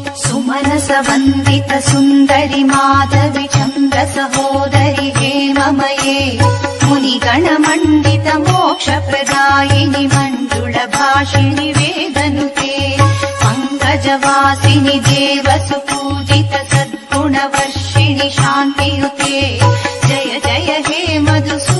सुमनस वन्दित सुन्दरि माधवि चन्द्र सहोदरि हेममये मुनिगणमण्डित मोक्षप्रदायिनि मण्डुल भाषिणि वेदनुते पङ्कजवासिनि देवसुपूजित सद्गुणवर्षिणि शान्तियुते जय जय हे मधुसूदन